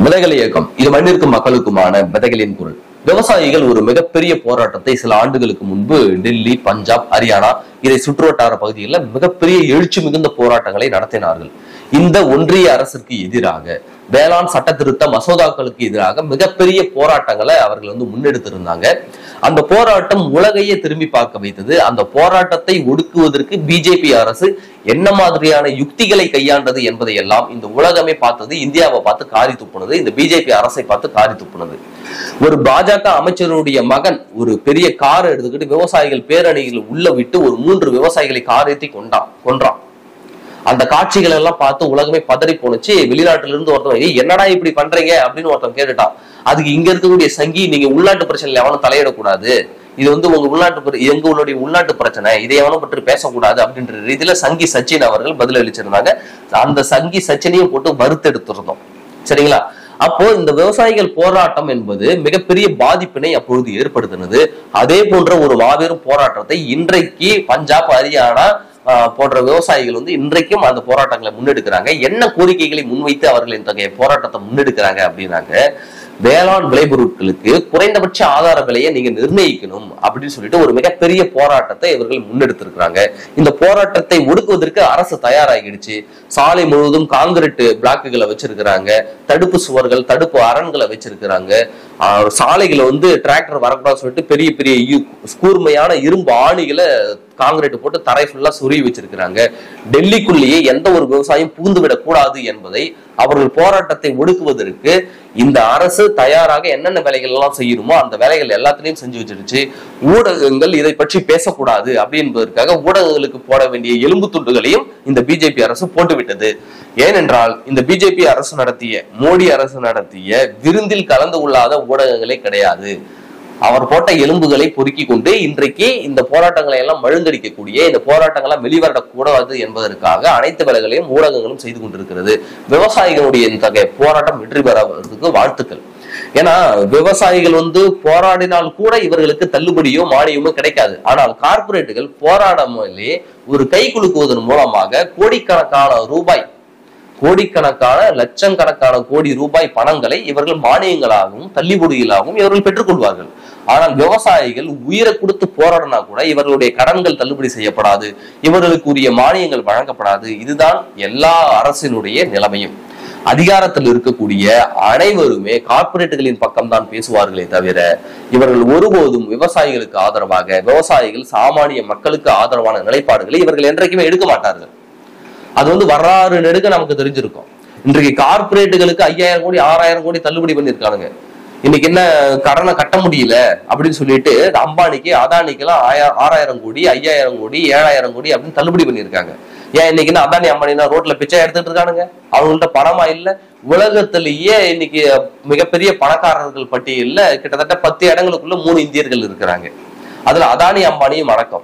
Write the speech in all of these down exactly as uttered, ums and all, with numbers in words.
விதைகள் இயக்கம் இது மண்ணிற்கும் மக்களுக்குமான விதைகளின் குரல். விவசாயிகள் ஒரு மிகப்பெரிய போராட்டத்தை சில ஆண்டுகளுக்கு முன்பு டெல்லி, பஞ்சாப், ஹரியானா இதை சுற்றுவட்டார பகுதிகளில் மிகப்பெரிய எழுச்சி மிகுந்த போராட்டங்களை நடத்தினார்கள். இந்த ஒன்றிய அரசிற்கு எதிராக, வேளாண் சட்ட திருத்த மசோதாக்களுக்கு எதிராக மிகப்பெரிய போராட்டங்களை அவர்கள் வந்து முன்னெடுத்திருந்தாங்க. அந்த போராட்டம் உலகையே திரும்பி பார்க்க வைத்தது. அந்த போராட்டத்தை ஒடுக்குவதற்கு பிஜேபி அரசு என்ன மாதிரியான யுக்திகளை கையாண்டது என்பதை எல்லாம் இந்த உலகமே பார்த்தது. இந்தியாவை பார்த்து காரி துப்புனது, இந்த பிஜேபி அரசை பார்த்து காரி துப்புனது. ஒரு பாஜக அமைச்சருடைய மகன் ஒரு பெரிய காரை எடுத்துக்கிட்டு விவசாயிகள் பேரணியில் உள்ள விட்டு ஒரு மூன்று விவசாயிகளை காரேற்றி கொண்டான் கொன்றான். அந்த காட்சிகள் எல்லாம் பார்த்து உலகமே பதறி போனுச்சு. வெளிநாட்டுல இருந்து ஒருத்தவங்க என்னடா இப்படி பண்றீங்க அப்படின்னு ஒருத்தன் கேட்டுட்டான். அதுக்கு இங்க இருக்கக்கூடிய சங்கி, நீங்க உள்நாட்டு பிரச்சனையில எவனும் தலையிடக்கூடாது, இது வந்து உங்க உள்நாட்டு எங்களுடைய உள்நாட்டு பிரச்சனை, இதை எவனும் பற்றி பேசக்கூடாது அப்படின்ற ரீதியில சங்கி சச்சின் அவர்கள் பதில் அளிச்சிருந்தாங்க. அந்த சங்கி சச்சினையும் போட்டு வறுத்தெடுத்திருந்தோம். சரிங்களா? அப்போ இந்த விவசாயிகள் போராட்டம் என்பது மிகப்பெரிய பாதிப்பினை அப்பொழுது ஏற்படுத்தினது. அதே போன்ற ஒரு மாபெரும் போராட்டத்தை இன்றைக்கு பஞ்சாப், ஹரியானா போன்ற விவசாயிகள் வந்து இன்றைக்கும் அந்த போராட்டங்களை முன்னெடுக்கிறாங்க. என்ன கோரிக்கைகளை முன்வைத்து அவர்கள் இத்தகைய போராட்டத்தை முன்னெடுக்கிறாங்க அப்படின்னாங்க, வேளாண் விளைபொருட்களுக்கு குறைந்தபட்ச ஆதார விலையை நீங்க நிர்ணயிக்கணும் அப்படின்னு சொல்லிட்டு ஒரு மிகப்பெரிய போராட்டத்தை இவர்கள் முன்னெடுத்திருக்கிறாங்க. இந்த போராட்டத்தை ஒடுக்குவதற்கு அரசு தயாராகிடுச்சு. சாலை முழுவதும் காங்கிரீட் பிளாக்குகளை வச்சிருக்கிறாங்க, தடுப்பு சுவர்கள், தடுப்பு அரண்களை வச்சிருக்கிறாங்க. சாலைகளை வந்து டிராக்டர் வரக்கூடாது சொல்லிட்டு பெரிய பெரிய கூர்மையான இரும்பு ஆணிகளை காங்கிரீட் போட்டு தரை ஃபுல்லா சொருகி வச்சிருக்கிறாங்க. டெல்லிக்குள்ளேயே எந்த ஒரு விவசாயம் புகுந்து விடக் கூடாது என்பதை அவர்கள் போராட்டத்தை ஒடுக்குவதற்கு இந்த அரசு தயாராக என்னென்ன வேலைகள் எல்லாம் செய்யணுமோ அந்த வேலைகள் எல்லாத்திலையும் செஞ்சு வச்சிருச்சு. ஊடகங்கள் இதை பற்றி பேசக்கூடாது அப்படி என்பதற்காக ஊடகங்களுக்கு போட வேண்டிய எலும்பு துண்டுகளையும் இந்த பிஜேபி அரசு போட்டுவிட்டது. ஏனென்றால் இந்த பிஜேபி அரசு நடத்திய, மோடி அரசு நடத்திய விருந்தில் கலந்து கொள்ளாத ஊடகங்களே கிடையாது. அவர் போட்ட எலும்புகளை பொறுக்கி கொண்டு இன்றைக்கு இந்த போராட்டங்களை எல்லாம் மழுங்கடிக்கக்கூடிய, இந்த போராட்டங்கள்லாம் வெளிவரக்கூடாது என்பதற்காக அனைத்து வேலைகளையும் ஊடகங்களும் செய்து கொண்டிருக்கிறது. விவசாயிகளுடைய இத்தகைய போராட்டம் வெற்றி பெறுவதற்கு வாழ்த்துக்கள். ஏன்னா விவசாயிகள் வந்து போராடினால் கூட இவர்களுக்கு தள்ளுபடியோ மானியமோ கிடைக்காது. ஆனால் கார்பரேட்டுகள் போராடாமலே ஒரு கை குலுக்குவதன் மூலமாக கோடிக்கணக்கான ரூபாய், கோடிக்கணக்கான லட்சக்கணக்கான கோடி ரூபாய் பணங்களை இவர்கள் மானியங்களாகவும் தள்ளுபடிகளாகவும் இவர்கள் பெற்றுக் கொள்வார்கள். ஆனால் விவசாயிகள் உயிரை கொடுத்து போராடினா கூட இவர்களுடைய கடன்கள் தள்ளுபடி செய்யப்படாது, இவர்களுக்கு உரிய மானியங்கள் வழங்கப்படாது. இதுதான் எல்லா அரசினுடைய நிலைமையும். அதிகாரத்தில் இருக்கக்கூடிய அனைவருமே கார்பரேட்டுகளின் பக்கம் தான் பேசுவார்களே தவிர இவர்கள் ஒருபோதும் விவசாயிகளுக்கு ஆதரவாக, விவசாயிகள் சாமானிய மக்களுக்கு ஆதரவான நிலைப்பாடுகளை இவர்கள் என்றைக்குமே எடுக்க மாட்டார்கள். அது வந்து வரலாறு நெடுக்க நமக்கு தெரிஞ்சிருக்கும். இன்றைக்கு கார்பரேட்டுகளுக்கு ஐயாயிரம் கோடி ஆறாயிரம் கோடி தள்ளுபடி பண்ணிருக்கானுங்க. இன்னைக்கு என்ன கடனை கட்ட முடியல அப்படின்னு சொல்லிட்டு அம்பானிக்கு, அதானிக்கு எல்லாம் ஆறாயிரம் கோடி, ஐயாயிரம் கோடி, ஏழாயிரம் கோடி அப்படின்னு தள்ளுபடி பண்ணியிருக்காங்க. ஏன் இன்னைக்கு என்ன அதானி அம்பானினா ரோட்ல பிச்சை எடுத்துட்டு இருக்கானுங்க? அவங்கள்ட்ட பணமா இல்ல? உலகத்திலேயே இன்னைக்கு மிகப்பெரிய பணக்காரர்கள் பட்டியல்ல கிட்டத்தட்ட பத்து இடங்களுக்குள்ள மூணு இந்தியர்கள் இருக்கிறாங்க. அதுல அதானி அம்பானியும் அடக்கம்.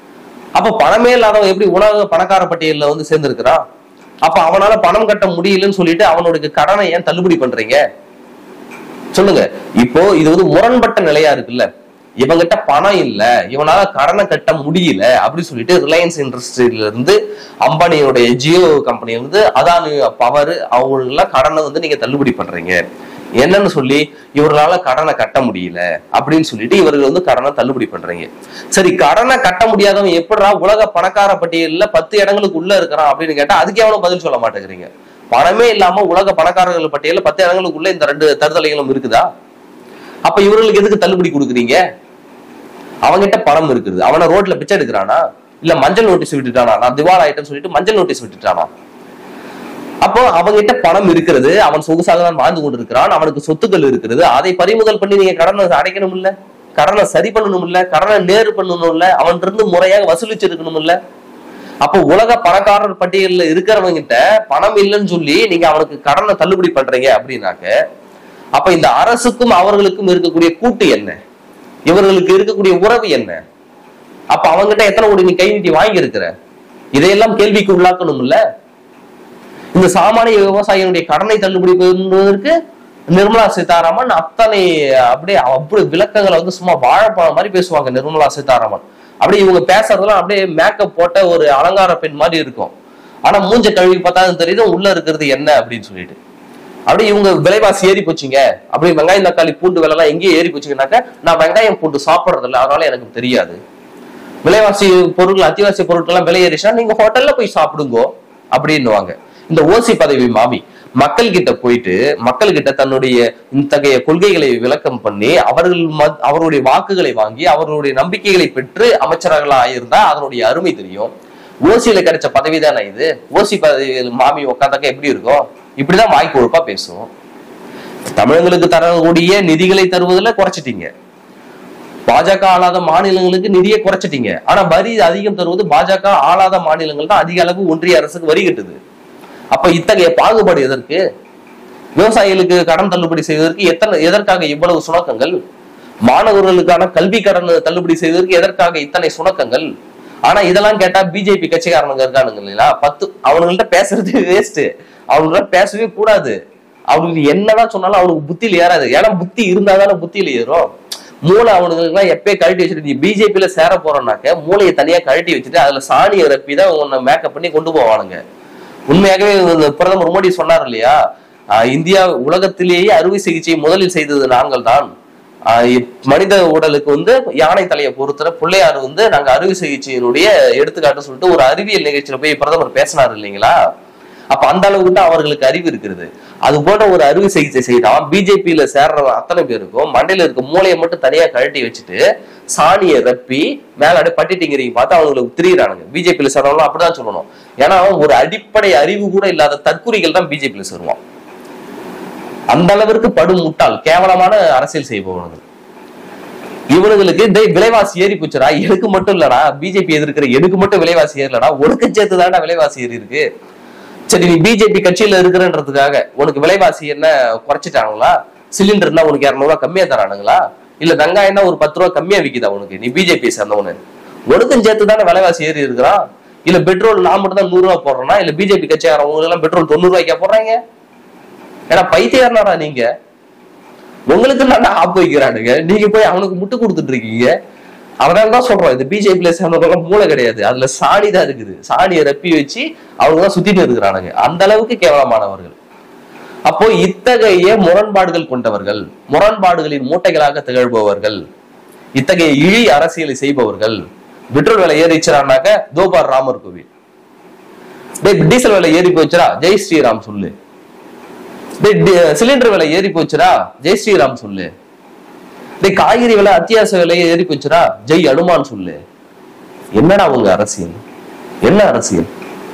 அப்ப பணமே இல்லாதவன் எப்படி உலக பணக்கார பட்டியலில் வந்து சேர்ந்திருக்கிறான்? அப்ப அவனால பணம் கட்ட முடியலன்னு சொல்லிட்டு அவனுடைய கடனை ஏன் தள்ளுபடி பண்றீங்க? சொல்லுங்க. இப்போ இது வந்து முரண்பட்ட நிலையா இருக்குல்ல. இவங்கிட்ட பணம் இல்ல, இவனால கடனை கட்ட முடியல அப்படி சொல்லிட்டு ரிலையன்ஸ் இண்டஸ்ட்ரியில இருந்து, அம்பானியோடைய ஜியோ கம்பெனி வந்து, அதானி பவர், அவங்களெல்லாம் கடனை வந்து நீங்க தள்ளுபடி பண்றீங்க. என்னன்னு சொல்லி இவர்களால கடனை கட்ட முடியல அப்படின்னு சொல்லிட்டு இவர்கள் வந்து கடனை தள்ளுபடி பண்றீங்க. சரி, கடனை கட்ட முடியாதவன் எப்படா உலக பணக்கார பட்டியல்ல பத்து இடங்களுக்கு உள்ள இருக்கிறான் அப்படின்னு கேட்டா அதுக்கு எவனும் பதில் சொல்ல மாட்டேங்கிறீங்க. பணமே இல்லாம உலக பணக்காரர்கள் பட்டியல பத்து இடங்களுக்குள்ள இந்த ரெண்டு தருதலைகளும் இருக்குதா? அப்ப இவர்களுக்கு எதுக்கு தள்ளுபடி கொடுக்குறீங்க? அவங்கிட்ட பணம் இருக்குது, அவனை ரோட்ல பிச்சை எடுக்கிறானா? இல்ல மஞ்சள் நோட்டீஸ் விட்டுட்டானா, நான் திவால் ஆயிட்டேன்னு சொல்லிட்டு மஞ்சள் நோட்டீஸ் விட்டுட்டானா? அப்போ அவங்கிட்ட பணம் இருக்கிறது, அவன் சொகுசாக தான் வாழ்ந்து கொண்டிருக்கிறான், அவனுக்கு சொத்துக்கள் இருக்கிறது. அதை பறிமுதல் பண்ணி நீங்க கடனை அடைக்கணும் இல்ல, கடனை சரி பண்ணணும் இல்ல, கடனை நேரு பண்ணணும் இல்ல, அவன் இருந்து முறையாக வசூலிச்சிருக்கணும் இல்ல. அப்போ உலக பணக்காரர் பட்டியலில் இருக்கிறவங்கிட்ட பணம் இல்லைன்னு சொல்லி நீங்க அவனுக்கு கடனை தள்ளுபடி பண்றீங்க அப்படின்னாக்க, அப்ப இந்த அரசுக்கும் அவர்களுக்கும் இருக்கக்கூடிய கூட்டு என்ன? இவர்களுக்கு இருக்கக்கூடிய உறவு என்ன? அப்ப அவங்ககிட்ட எத்தனை கோடி நீ கை நீட்டி வாங்கி இருக்கிற? இதையெல்லாம் கேள்விக்கு உள்ளாக்கணும் இல்ல. இந்த சாமானிய விவசாயிகளுடைய கடனை தள்ளுபடி பண்ணுவதற்கு நிர்மலா சீதாராமன் அத்தனை அப்படியே அப்படி விளக்கங்களை வந்து சும்மா வாழைப்பழம் மாதிரி பேசுவாங்க. நிர்மலா சீதாராமன் அப்படியே இவங்க பேசுறதெல்லாம் அப்படியே மேக்கப் போட்ட ஒரு அலங்கார பெண் மாதிரி இருக்கும். ஆனா மூஞ்ச கழுவி பார்த்தா தெரியுது உள்ள இருக்கிறது என்ன அப்படின்னு சொல்லிட்டு. அப்படி இவங்க விலைவாசி ஏறி போச்சுங்க, அப்படி வெங்காயம் தக்காளி பூண்டு விலை எல்லாம் எங்கேயும் ஏறி போச்சுங்கன்னாக்க நான் வெங்காயம் பூண்டு சாப்பிட்றது இல்லை, அதனால எனக்கு தெரியாது. விலைவாசி பொருட்கள் அத்தியாவசிய பொருட்கள் எல்லாம் விலை ஏறிச்சுன்னா நீங்க ஹோட்டல்ல போய் சாப்பிடுங்க அப்படின்னுவாங்க. இந்த ஓசி பதவி மாமி மக்கள் கிட்ட போயிட்டு மக்கள் கிட்ட தன்னுடைய இத்தகைய கொள்கைகளை விளக்கம் பண்ணி அவர்கள் அவருடைய வாக்குகளை வாங்கி அவர்களுடைய நம்பிக்கைகளை பெற்று அமைச்சர்களா இருந்தா அதனுடைய அருமை தெரியும். ஓசியில கிடைச்ச பதவி தானே இது. ஓசி பதவி மாமி உட்காந்தாக்க எப்படி இருக்கும்? இப்படிதான் வாய்க்கு ஒழுப்பா பேசும். தமிழங்களுக்கு தரக்கூடிய நிதிகளை தருவதில் குறைச்சிட்டீங்க, பாஜக ஆளாத மாநிலங்களுக்கு நிதியை குறைச்சிட்டீங்க. ஆனா வரி அதிகம் தருவது பாஜக ஆளாத மாநிலங்கள் தான் அதிக அளவு ஒன்றிய அரசுக்கு வரி கட்டுது. அப்ப இத்தகைய பாகுபாடு எதற்கு? விவசாயிகளுக்கு கடன் தள்ளுபடி செய்வதற்கு எத்தனை எதற்காக இவ்வளவு சுணக்கங்கள்? மாணவர்களுக்கான கல்வி கடன் தள்ளுபடி செய்வதற்கு எதற்காக இத்தனை சுணக்கங்கள்? ஆனா இதெல்லாம் கேட்டா பிஜேபி கட்சிக்காரனுங்க இருக்கானுங்க இல்லையா, பத்து அவனுங்கள்ட்ட பேசுறது வேஸ்ட். அவங்களால பேசவே கூடாது. அவங்களுக்கு என்னதான் சொன்னாலும் அவனுக்கு புத்தியில ஏறாது. ஏன்னா புத்தி இருந்தாதானே புத்தியில ஏறும். மூளை அவனுங்களுக்கு எல்லாம் எப்பயே கழட்டி வச்சுட்டு நீ பிஜேபியில சேர போறோம்னாக்க மூளையை தனியா கழட்டி வச்சுட்டு அதுல சாணியை ரப்பி தான் உன்னை மேக்கப் பண்ணி கொண்டு போவானுங்க. உண்மையாகவே பிரதமர் மோடி சொன்னார் இல்லையா, இந்தியா உலகத்திலேயே அறுவை சிகிச்சை முதலில் செய்தது நாங்கள் தான். மனித உடலுக்கு வந்து யானை தலையை பொறுத்தர பிள்ளையார் வந்து நாங்க அறுவை சிகிச்சையினுடைய எடுத்துக்காட்டு சொல்லிட்டு ஒரு அறிவியல் நிகழ்ச்சியில போய் பிரதமர் பேசினார் இல்லைங்களா. அப்ப அந்த அளவுக்கு தான் அவர்களுக்கு அறிவு இருக்கிறது. அது போல ஒரு அறுவை சிகிச்சை செய்தான் பிஜேபியில சேர்ற அத்தனை பேருக்கும் மண்டையில இருக்க மூளையை மட்டும் தனியா கழட்டி வச்சுட்டு சாணியை ரப்பி மேல அப்படியே பட்டிட்டிங்கிறீங்க பார்த்து அவங்களுக்கு திரியிறானுங்க. பிஜேபியில சேர்றவங்களும் அப்படிதான் சொல்லணும். ஏன்னா ஒரு அடிப்படை அறிவு கூட இல்லாத தற்குறிகள் தான் பிஜேபியில சேருவான். அந்த அளவிற்கு படும் முட்டாள் கேவலமான அரசியல் செய்பவர்கள் இவனுங்களுக்கு. இந்த விலைவாசி ஏறி போச்சுடா, எனக்கு மட்டும் இல்லடா, பிஜேபி எதிர்க்கிற எனக்கு மட்டும் விலைவாசி ஏறலடா, உனக்கு சேர்த்துதான்டா விலைவாசி ஏறி இருக்கு. சரி நீ பிஜேபி கட்சியில இருக்கிறன்றதுக்காக உனக்கு விலைவாசி என்ன குறைச்சிட்டாங்களா? சிலிண்டர்னா உனக்கு இருநூறு ரூபாய் கம்மியா தரானுங்களா? இல்ல வெங்காயம்னா ஒரு பத்து ரூபா கம்மியா விக்குதா உனக்கு? நீ பிஜேபி சேர்ந்தவனு உனக்கும் சேர்த்து தானே விலைவாசி ஏறி இருக்கிறான். இல்ல பெட்ரோல் நான் மட்டும் தான் நூறு ரூபாய் போடுறேன்னா இல்ல பிஜேபி கட்சியாரவங்க எல்லாம் பெட்ரோல் தொண்ணூறு ரூபாய்க்கா போடுறாங்க? ஏன்னா பைத்தியாரனாடா நீங்க. உங்களுக்கு நான் ஆப்பு வைக்கிறானுங்க, நீங்க போய் அவனுக்கு முட்டு கொடுத்துட்டு இருக்கீங்க. அதனாலதான் சொல்றோம் இந்த பிஜேபியில சேர்ந்தவங்க மூளை கிடையாது, அதுல சாணி தான் இருக்குது. சாணியை ரப்பி வச்சு அவங்கதான் சுத்திட்டு இருக்கிறானுங்க. அந்த அளவுக்கு கேவலமானவர்கள். அப்போ இத்தகைய முரண்பாடுகள் கொண்டவர்கள், முரண்பாடுகளின் மூட்டைகளாக திகழ்பவர்கள், இத்தகைய இழி அரசியலை செய்பவர்கள். பெட்ரோல் விலை ஏறிச்சானாக்க தோபார் ராமர் கோவில், டீசல் விலை ஏறி போச்சுரா ஜெய் ஸ்ரீராம் சொல்லு, சிலிண்டர் விலை ஏறி போச்சுரா ஜெய் ஸ்ரீராம் சொல்லு, காய்கறி விலை அத்தியாவசிய விலையை ஏறி போச்சுரா ஜெய் அனுமான் சொல்லு. என்னடா உங்க அரசியல்? என்ன அரசியல்?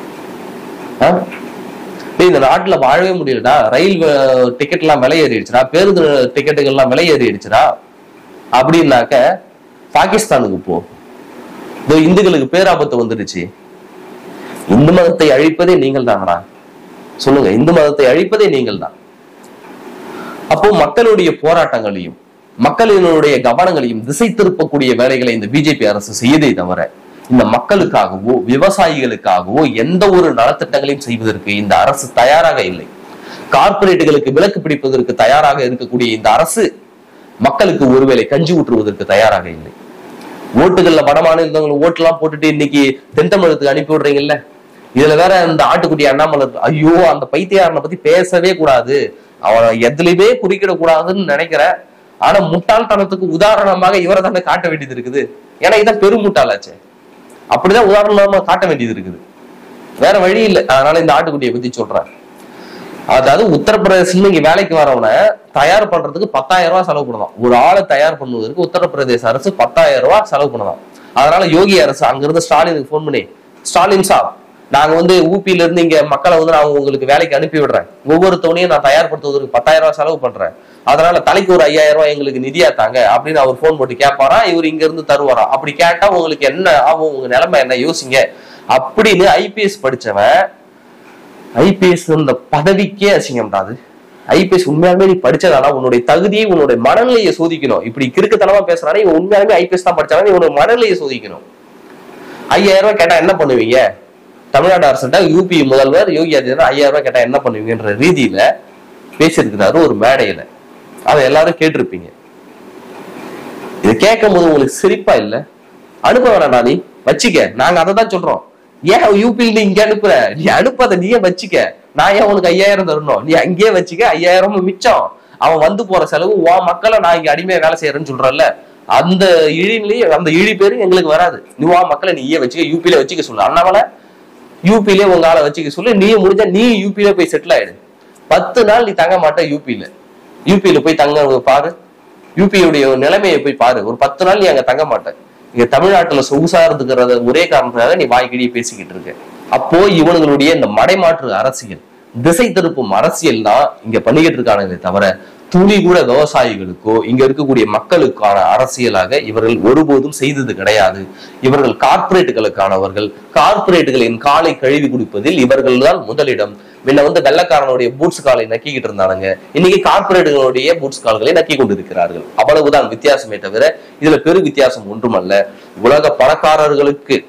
இந்த நாட்டுல வாழவே முடியலடா. ரயில் டிக்கெட் எல்லாம் விலை ஏறிடுச்சுடா, பேருந்து டிக்கெட்டுகள் எல்லாம் விலை ஏறிடுச்சுடா அப்படின்னாக்க பாகிஸ்தானுக்கு போ. இந்துக்களுக்கு பேராபத்து வந்துடுச்சு. இந்து மதத்தை அழிப்பதே நீங்கள் தானடா, சொல்லுங்க. இந்து மதத்தை அழிப்பதே நீங்கள் தான். அப்போ மக்களுடைய போராட்டங்களையும் மக்களினுடைய கவனங்களையும் திசை திருப்பக்கூடிய வேலைகளை இந்த பிஜேபி அரசு செய்யதே தவிர இந்த மக்களுக்காகவோ விவசாயிகளுக்காகவோ எந்த ஒரு நலத்திட்டங்களையும் செய்வதற்கு இந்த அரசு தயாராக இல்லை. கார்பரேட்டுகளுக்கு விலக்கு பிடிப்பதற்கு தயாராக இருக்கக்கூடிய இந்த அரசு மக்களுக்கு ஒருவேளை கஞ்சி ஊற்றுவதற்கு தயாராக இல்லை. ஓட்டுகள்ல வட மாநிலங்கள் ஓட்டு எல்லாம் போட்டுட்டு இன்னைக்கு தென் தமிழகத்துக்கு அனுப்பி விடுறீங்கல்ல. இதுல வேற இந்த ஆட்டுக்குட்டி அண்ணாமலை, ஐயோ அந்த பைத்தியாரனை பத்தி பேசவே கூடாது, அவனை எதுலையுமே குறிக்கிட கூடாதுன்னு நினைக்கிறேன். ஆனா முட்டாள்தனத்துக்கு உதாரணமாக இவரை தானே காட்ட வேண்டியது இருக்குது. ஏன்னா இதான் பெரும் முட்டாளாச்சு. அப்படிதான் உதாரணமா காட்ட வேண்டியது இருக்குது, வேற வழி இல்லை. அதனால இந்த ஆட்டுக்குட்டியை பத்தி சொல்றேன். அதாவது உத்தரப்பிரதேசத்துல இங்க வேலைக்கு வரவனை தயார் பண்றதுக்கு பத்தாயிரம் ரூபாய் செலவு பண்ணலாம். ஒரு ஆளை தயார் பண்ணுவதற்கு உத்தரப்பிரதேச அரசு பத்தாயிரம் ரூபாய் செலவு பண்ணலாம். அதனால யோகி அரசு அங்கிருந்து ஸ்டாலினுக்கு போன் பண்ணி, ஸ்டாலின் சார் நாங்க வந்து ஊபியில இருந்து இங்க மக்களை வந்து நான் உங்களுக்கு வேலைக்கு அனுப்பி விடுறேன், ஒவ்வொருத்தவனையும் நான் தயார்படுத்துவதற்கு பத்தாயிரம் ரூபாய் செலவு பண்றேன், அதனால தலைக்கு ஒரு ஐயாயிரம் ரூபாய் எங்களுக்கு நிதியா தாங்க அப்படின்னு அவர் போன் போட்டு கேட்பாரா, இவர் இங்க இருந்து தருவாரா. அப்படி கேட்டா உங்களுக்கு என்ன ஆகும், உங்க நிலைமை என்ன யோசிங்க அப்படின்னு ஐபிஎஸ் படிச்சவன், ஐபிஎஸ் இந்த பதவிக்கே அசிங்கம்டாது. ஐபிஎஸ் உண்மையாலுமே நீ படிச்சதானா உன்னுடைய தகுதியை உன்னுடைய மனநிலையை சோதிக்கணும். இப்படி கிறுக்குத்தனமா பேசுறானே இவன் உண்மையாலுமே ஐபிஎஸ் தான் படிச்சானா இவனுடைய மனநிலையை சோதிக்கணும். ஐயாயிரம் ரூபாய் கேட்டா என்ன பண்ணுவீங்க? தமிழ்நாடு அரசு யூபி முதல்வர் யோகி ஆதித்யநாத் ஐயாயிரம் ரூபாய் கேட்டா என்ன பண்ணுவீங்கன்ற ரீதியில பேசியிருக்கிறாரு ஒரு மேடையில. அதை எல்லாரும் கேட்டிருப்பீங்க. இதை கேட்கும் போது உங்களுக்கு சிரிப்பா இல்ல? அனுப்ப வேணாண்டா, நீ வச்சுக்க. நாங்க அதை தான் சொல்றோம். ஏன் யூபியில் நீ இங்க அனுப்புற? நீ அனுப்பாத, நீயே வச்சுக்க. நான் ஏன் உனக்கு ஐயாயிரம் தரணும், நீ அங்கேயே வச்சுக்க, ஐயாயிரமும் மிச்சம், அவன் வந்து போற செலவு வா மக்களை நான் இங்க அடிமையா வேலை செய்யறேன்னு சொல்றல, அந்த இழிநிலையே அந்த இழி பேரு எங்களுக்கு வராது. நீ வா மக்களை நீயே வச்சுக்க, யூபியில வச்சுக்க சொல்லு, அண்ணாமலை யூபியிலே உங்க ஆளை வச்சுக்க சொல்லு, நீ முடிஞ்சா நீ யூபியில போய் செட்டில் ஆயிடு. பத்து நாள் நீ தங்க மாட்ட யூபியில, யூபியில போய் தங்க பாரு, யூபியுடைய நிலைமையை போய் பாரு. ஒரு பத்து நாள் நீ அங்க தங்க மாட்ட. இங்க தமிழ்நாட்டுல சொகுசா இருந்துக்கிறத ஒரே காரணத்துக்காக நீ வாய்க்கிடியே பேசிக்கிட்டு இருக்க. அப்போ இவனுங்களுடைய இந்த மடைமாற்று அரசியல், திசை திருப்பும் அரசியல் தான் இங்க பண்ணிக்கிட்டு இருக்கானே தவிர துளி கூட விவசாயிகளுக்கோ இங்க இருக்கக்கூடிய மக்களுக்கான அரசியலாக இவர்கள் ஒருபோதும் செய்தது கிடையாது. இவர்கள் கார்பரேட்டுகளுக்கானவர்கள், கார்பரேட்டுகளின் காலை கழுவி குடிப்பதில் இவர்கள் தான் முதலிடம். முன்ன வந்து வெள்ளக்காரனுடைய பூட்ஸ் காலை நக்கிக்கிட்டு இருந்தானுங்க, இன்னைக்கு கார்பரேட்டுகளுடைய பூட்ஸ் கால்களை நக்கி கொண்டிருக்கிறார்கள். அவ்வளவுதான் வித்தியாசமே தவிர இதுல பெரு வித்தியாசம் ஒன்றுமல்ல. உலக பணக்காரர்களுக்கு,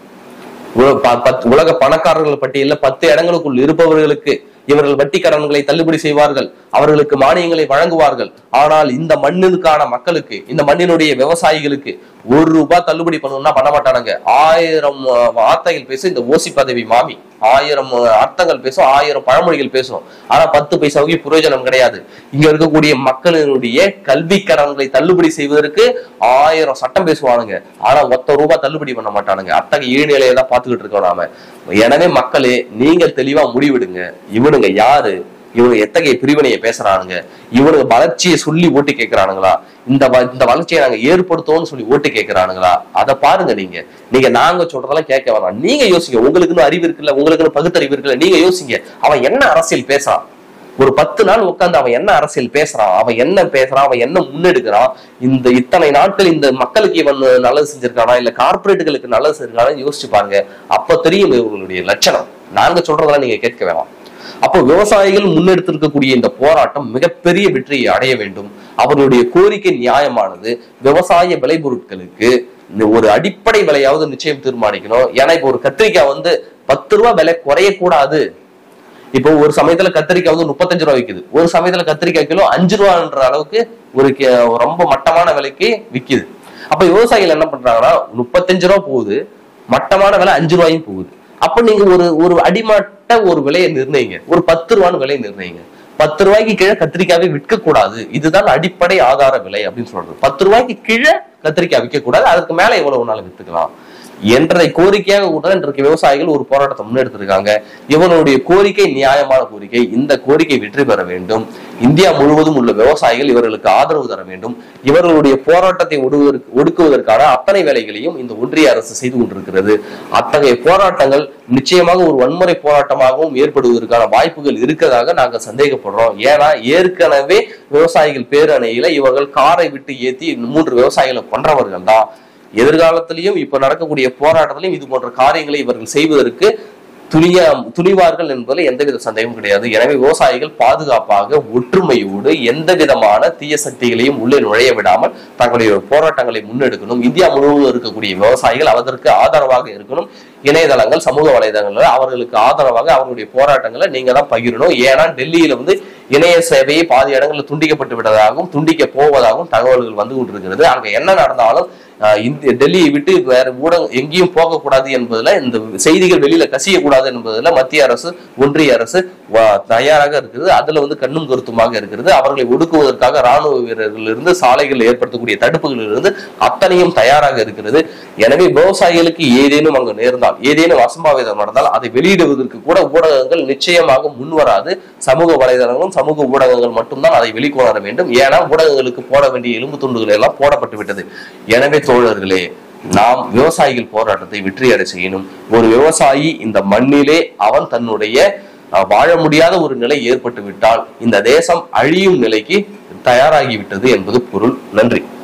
உலக பணக்காரர்கள் பட்டியலில் பத்து இடங்களுக்குள் இருப்பவர்களுக்கு இவர்கள் வட்டி கடன்களை தள்ளுபடி செய்வார்கள், அவர்களுக்கு மானியங்களை வழங்குவார்கள். ஆனால் இந்த மண்ணுக்கான மக்களுக்கு, இந்த மண்ணினுடைய விவசாயிகளுக்கு ஒரு ரூபாய் தள்ளுபடி பண்ணணும்னா பண்ண மாட்டானுங்க. ஆயிரம் வார்த்தைகள் பேசும் இந்த ஓசி பதவி மாமி, ஆயிரம் அர்த்தங்கள் பேசும், ஆயிரம் பழமொழிகள் பேசும், ஆனா பத்து பைசாவுக்கு பிரயோஜனம் கிடையாது. இங்க இருக்கக்கூடிய மக்களினுடைய கல்வி கடன்களை தள்ளுபடி செய்வதற்கு ஆயிரம் சட்டம் பேசுவானுங்க, ஆனா ஒத்த ரூபாய் தள்ளுபடி பண்ண மாட்டானுங்க. அத்தகைய ஈழ்நிலையை தான் பார்த்துக்கிட்டு இருக்கோம் நாம. எனவே மக்களே, நீங்கள் தெளிவா முடிவெடுங்க. இவனுங்க யாரு, இவனுக்கு எத்தகைய பிரிவினையை பேசுறானுங்க, இவனுக்கு வளர்ச்சியை சொல்லி ஓட்டு கேட்கிறானுங்களா, இந்த இந்த வளர்ச்சியை நாங்க ஏற்படுத்தோம்னு சொல்லி ஓட்டு கேட்கிறானுங்களா, அதை பாருங்க. நீங்க நீங்க நாங்க சொல்றதெல்லாம் கேட்க வேணாம், நீங்க யோசிங்க. உங்களுக்குன்னு அறிவு இருக்குல்ல, உங்களுக்குன்னு பகுத்தறிவு இருக்குல்ல, நீங்க யோசிங்க. அவன் என்ன அரசியல் பேசுறான், ஒரு பத்து நாள் உட்காந்து அவன் என்ன அரசியல் பேசுறான், அவன் என்ன பேசுறான், அவன் என்ன முன்னெடுக்கிறான், இந்த இத்தனை நாட்கள் இந்த மக்களுக்கு இவன் நல்லது செஞ்சிருக்கானா இல்ல கார்பரேட்டுகளுக்கு நல்லது செஞ்சிருக்கானா யோசிச்சு பாருங்க. அப்ப தெரியும் இவங்களுடைய லட்சணம். நாங்க சொல்றதெல்லாம் நீங்க கேட்க வேணாம். அப்போ விவசாயிகள் முன்னெடுத்திருக்கக்கூடிய இந்த போராட்டம் மிகப்பெரிய வெற்றியை அடைய வேண்டும். அவர்களுடைய கோரிக்கை நியாயமானது. விவசாய விளைபொருட்களுக்கு ஒரு அடிப்படை விலையாவது நிச்சயம் தீர்மானிக்கணும். ஏன்னா இப்போ ஒரு கத்திரிக்காய் வந்து பத்து ரூபாய் விலை குறையக்கூடாது. இப்போ ஒரு சமயத்துல கத்திரிக்காய் வந்து முப்பத்தஞ்சு ரூபாய் விற்குது, ஒரு சமயத்துல கத்திரிக்காய் கிலோ அஞ்சு ரூபான்ற அளவுக்கு ஒரு ரொம்ப மட்டமான விலைக்கு விற்குது. அப்ப விவசாயிகள் என்ன பண்றாங்கன்னா, முப்பத்தஞ்சு ரூபா போகுது, மட்டமான விலை அஞ்சு ரூபாயும் போகுது. அப்ப நீங்க ஒரு ஒரு அடிமட்ட ஒரு விலையை நிர்ணயிங்க, ஒரு பத்து ரூபான்னு விலையை நிர்ணயிங்க. பத்து ரூபாய்க்கு கீழே கத்திரிக்காயை விற்க கூடாது, இதுதான் அடிப்படை ஆதார விலை அப்படின்னு சொல்றது. பத்து ரூபாய்க்கு கீழே கத்திரிக்காய் விற்க கூடாது, அதுக்கு மேல எவ்வளவு நாள் வித்துக்கலாம் என்ற கோரிக்கையாக கூட இன்றைக்கு விவசாயிகள் ஒரு போராட்டத்தை முன்னெடுத்திருக்காங்க. இவனுடைய கோரிக்கை நியாயமான கோரிக்கை. இந்த கோரிக்கை வெற்றி பெற வேண்டும். இந்தியா முழுவதும் உள்ள விவசாயிகள் இவர்களுக்கு ஆதரவு தர வேண்டும். இவர்களுடைய போராட்டத்தை ஒடுக்குவதற்கான அத்தனை வேலைகளையும் இந்த ஒன்றிய அரசு செய்து கொண்டிருக்கிறது. அத்தகைய போராட்டங்கள் நிச்சயமாக ஒரு வன்முறை போராட்டமாகவும் ஏற்படுவதற்கான வாய்ப்புகள் இருக்கிறதாக நாங்கள் சந்தேகப்படுறோம். ஏன்னா ஏற்கனவே விவசாயிகள் பேரணியில இவர்கள் காரை விட்டு ஏற்றி மூன்று விவசாயிகளை கொன்றவர்கள் தான். எதிர்காலத்திலையும் இப்ப நடக்கக்கூடிய போராட்டத்திலையும் இது போன்ற காரியங்களை இவர்கள் செய்வதற்கு துணிய துணிவார்கள் என்பதில் எந்தவித சந்தேகமும் கிடையாது. எனவே விவசாயிகள் பாதுகாப்பாக ஒற்றுமையோடு எந்த விதமான தீய சக்திகளையும் உள்ளே நுழைய விடாமல் தங்களுடைய போராட்டங்களை முன்னெடுக்கணும். இந்தியா முழுவதும் இருக்கக்கூடிய விவசாயிகள் அதற்கு ஆதரவாக இருக்கணும். இணையதளங்கள், சமூக வலைதளங்கள் அவர்களுக்கு ஆதரவாக அவர்களுடைய போராட்டங்களை நீங்க தான் பகிரணும். ஏன்னா டெல்லியில வந்து இணைய சேவையை பாதி இடங்களில் துண்டிக்கப்பட்டு விட்டதாகவும் துண்டிக்க போவதாகவும் தகவல்கள் வந்து கொண்டிருக்கிறது. அங்க என்ன நடந்தாலும் இந்த டெல்லியை விட்டு வேற ஊடகம் எங்கேயும் போகக்கூடாது என்பதுல, இந்த செய்திகள் வெளியில கசியக்கூடாது என்பதுல மத்திய அரசு, ஒன்றிய அரசு தயாராக இருக்கிறது. அதுல வந்து கண்ணும் கருத்துமாக இருக்கிறது. அவர்களை ஒடுக்குவதற்காக ராணுவ வீரர்கள் இருந்து சாலைகள் ஏற்படுத்தக்கூடிய தடுப்புகளில் இருந்து அத்தனையும் தயாராக இருக்கிறது. எனவே விவசாயிகளுக்கு ஏதேனும் அங்கு நேர்ந்தால், ஏதேனும் அசம்பாவிதம் நடந்தால் அதை வெளியிடுவதற்கு கூட ஊடகங்கள் நிச்சயமாக முன்வராது. சமூக வலைதளங்களும் சமூக ஊடகங்கள் மட்டும்தான் அதை வெளிக்கொணர வேண்டும். ஏன்னா ஊடகங்களுக்கு போட வேண்டிய எலும்பு துண்டுகள் எல்லாம் போடப்பட்டு விட்டது. எனவே தோழர்களே, நாம் விவசாயிகள் போராட்டத்தை வெற்றியடை செய்யணும். ஒரு விவசாயி இந்த மண்ணிலே அவன் தன்னுடைய வாழ முடியாத ஒரு நிலை ஏற்பட்டு விட்டால் இந்த தேசம் அழியும் நிலைக்கு தயாராகிவிட்டது என்பது பொருள். நன்றி.